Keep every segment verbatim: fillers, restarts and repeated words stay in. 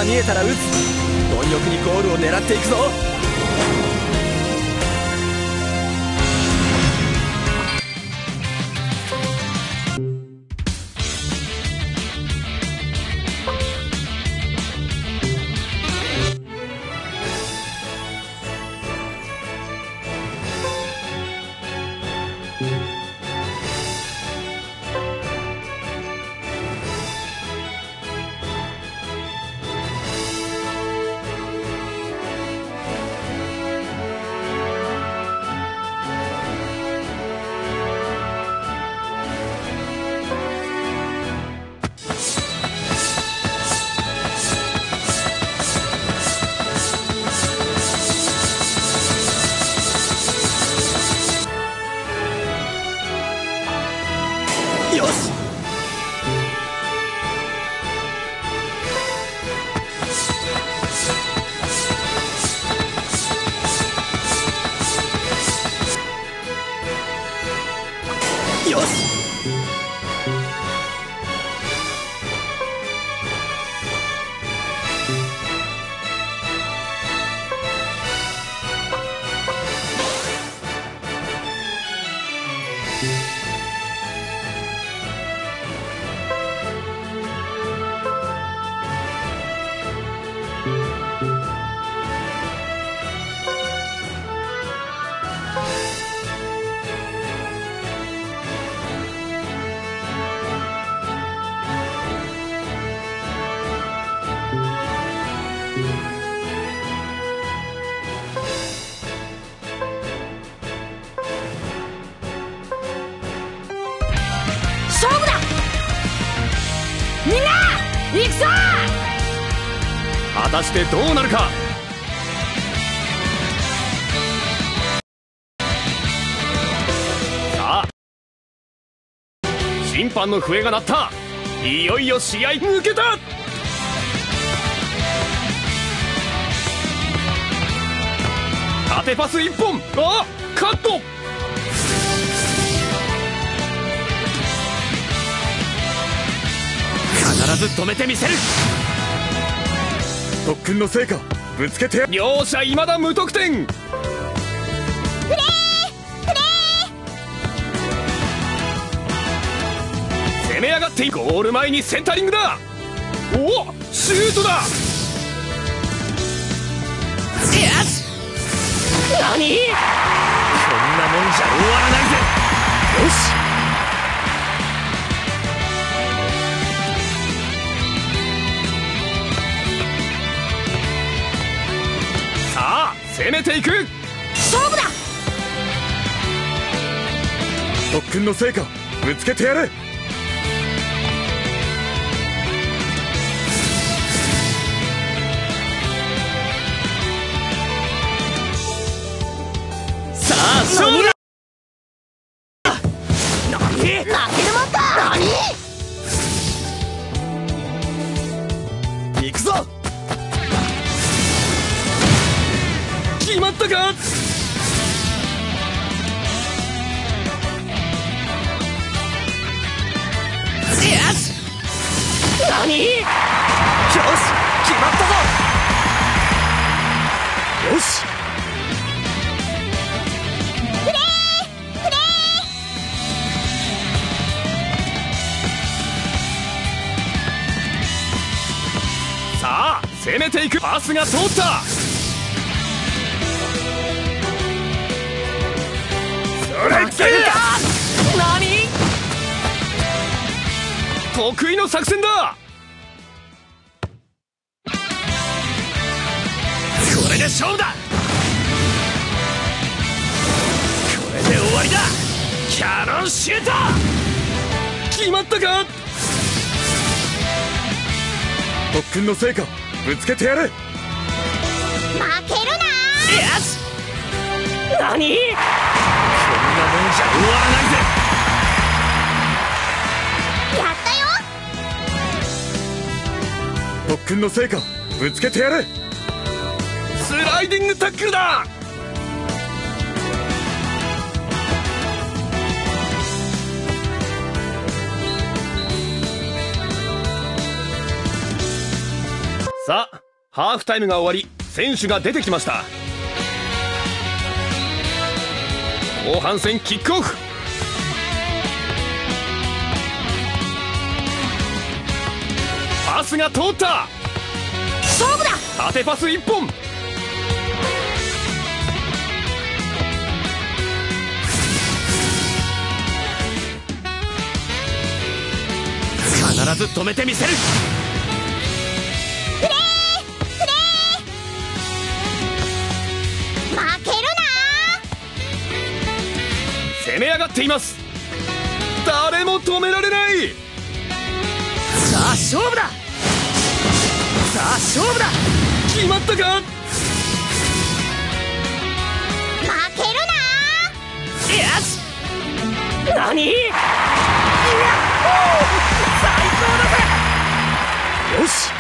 が見えたら打つ。貪欲にゴールを狙っていくぞ。よし。よし。 勝負だみんな行くぞ。 果たしてどうなるか。さあ審判の笛が鳴った。いよいよ試合抜けた。縦パスいっぽん。あカット。必ず止めてみせる。特訓の成果ぶつけて。両者いまだ無得点。 プレープレー攻め上がってゴール前にセンタリングだ。おおシュートだ。 よし。何こんなもんじゃ終わらないぜ。よし。攻めていく。 勝負だ。 特訓の成果ぶつけてやれ。さあ勝負だ。何負けるもんか。何行くぞ。決まったか。よし。何よし決まったぞ。よし。 プレープレー。さあ攻めていく。パスが通った。何得意の作戦だ。これで勝負だ。これで終わりだ。キャノンシュート。決まったか。特訓の成果ぶつけてやれ。 負けるな。 よし。何こんなもんじゃ終わらないぜ。 やったよ。 特訓の成果ぶつけてやれ。スライディングタックルだ。さあハーフタイムが終わり、選手が出てきました。後半戦キックオフ。パスが通った。 勝負だ。 縦パスいっぽん。必ず止めてみせる。 プレープレー負けるな。 攻め上がっています。誰も止められない。さあ勝負だ。さあ勝負だ。決まったか。 負けるな。 よし。何。やっほー、最高だぜ。よし。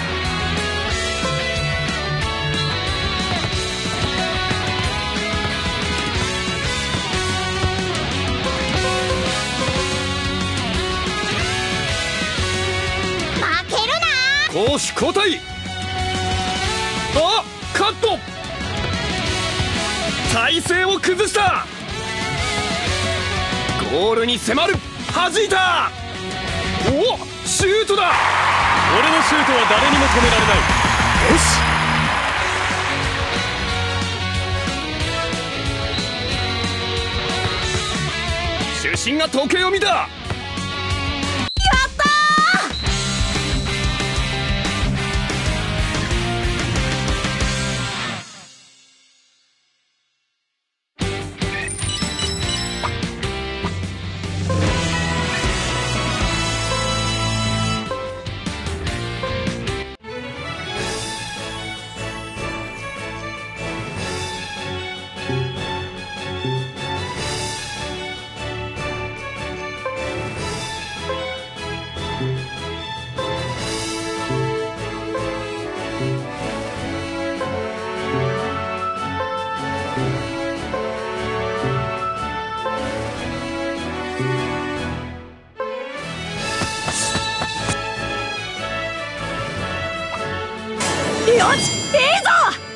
負けるな。 攻守交代。あ、カット。体勢を崩した。ゴールに迫る。弾いた。お、シュートだ。俺のシュートは誰にも止められない。よし。主審が時計を見た。 やったよし、いいぞ。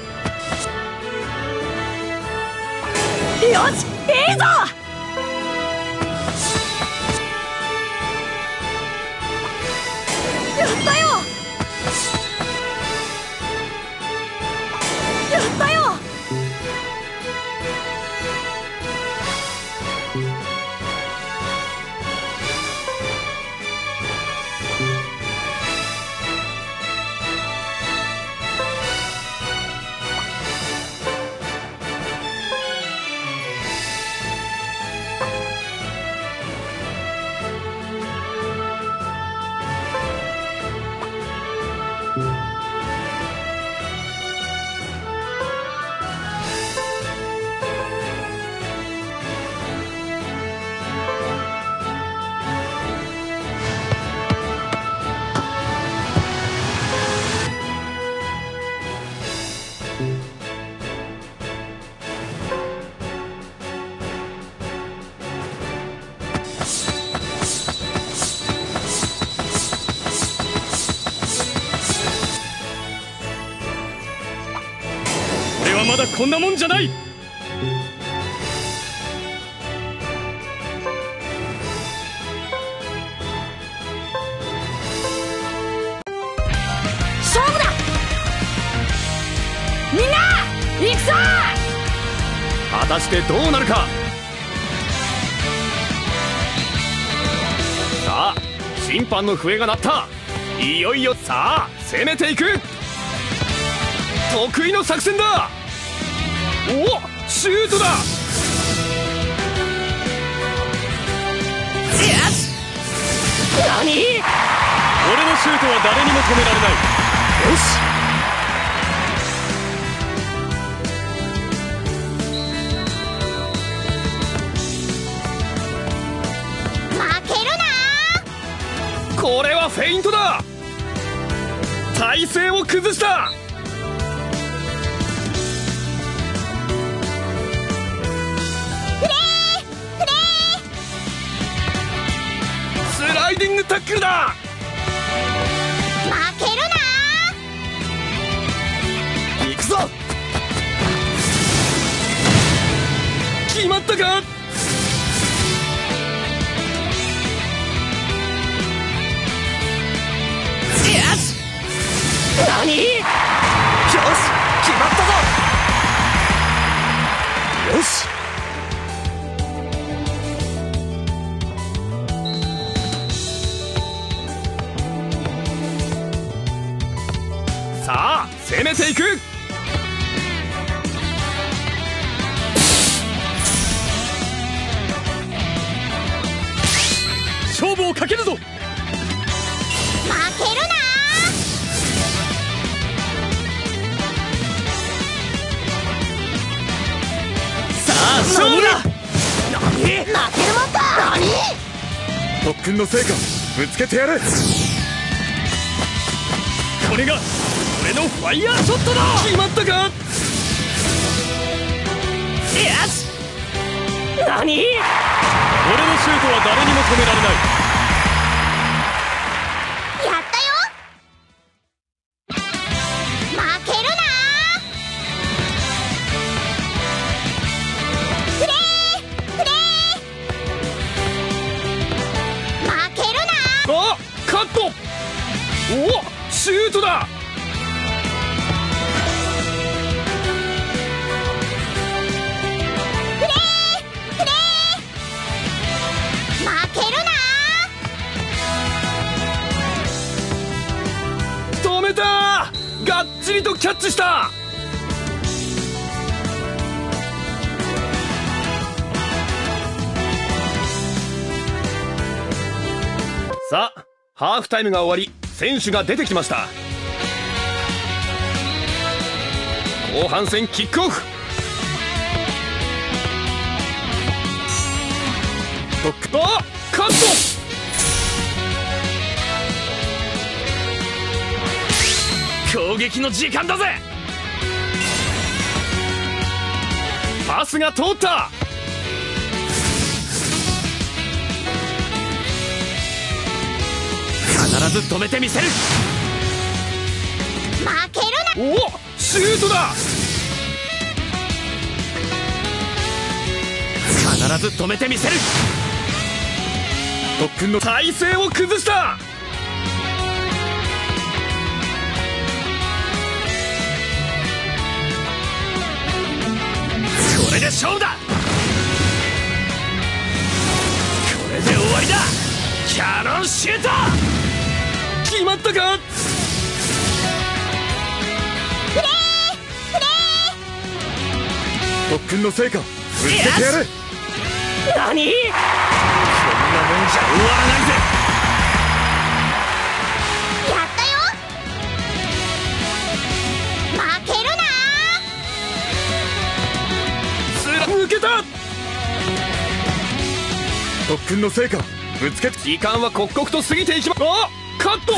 よし、いいぞ。やったよ。やったよ。 俺はまだこんなもんじゃない。 勝負だ。みんな行くぞ。 果たしてどうなるか。さあ審判の笛が鳴った。いよいよさあ攻めていく。得意の作戦だ。お、シュートだ。よし。何。俺のシュートは誰にも止められない。よし。 負けるな。 これはフェイントだ。体勢を崩した。スライディングタックルだ。 負けるな。 決まったか。 何？よし、決まったぞ。 よし。さあ攻めていく。勝負をかけるぞ。負けるな。 さあ勝負だ。 何？負けるもんか。何？ 特訓の成果ぶつけてやる。これが俺のファイヤーショットだ。決まったか。よし。何？ 俺のシュートは誰にも止められない。 やったよ。負けるな。プレープレー。負けるな。 あ、カット。おお、シュートだ。 プレープレー。負けるな。 止めた。がっちりとキャッチした。さあハーフタイムが終わり選手が出てきました。後半戦キックオフ。ドック、あ、カット。攻撃の時間だぜ。パスが通った。必ず止めてみせる。 負けるな。 おお、シュートだ。必ず止めてみせる。特訓の体勢を崩した。これで勝負だ。これで終わりだ。キャノンシュート。決まったか。 プレープレー。特訓の成果ぶつけてやる。 ー。何？ こんなもんじゃ終わらないぜ。 やったよ。負けるな。 スラ抜けた。特訓の成果ぶつけて。時間は刻々と過ぎていきます。あ、カット。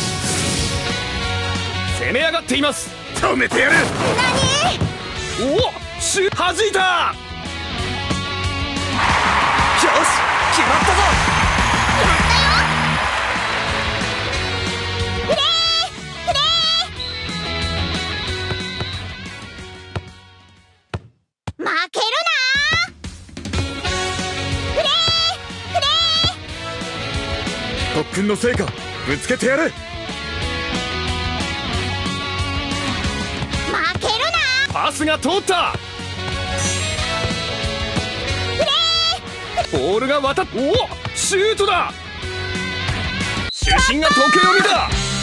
攻め上がっています。止めてやる。 何？ おお、シュー弾いた。 よし、決まったぞ。やったよ。プレープレー。負けるな。プレープレー。 特訓の成果ぶつけてやる。 負けるな。 パスが通った。ボールが渡っ、おお、シュートだ。主審が時計を見た。